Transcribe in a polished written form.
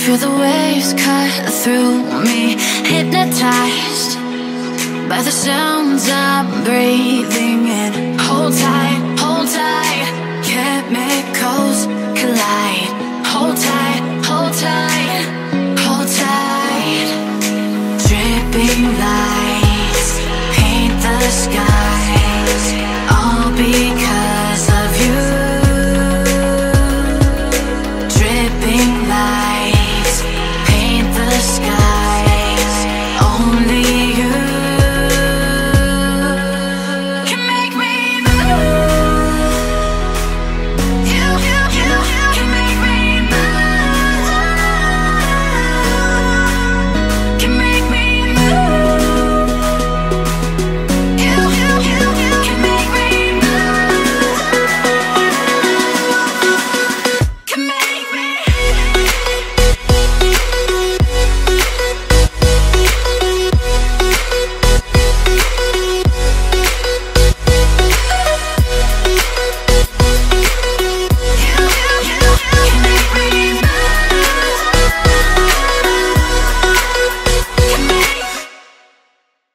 Feel the waves cut through me, hypnotized by the sounds I'm breathing in. Hold tight, hold tight, chemicals collide. Hold tight, hold tight, hold tight. Dripping lights paint the skies, all because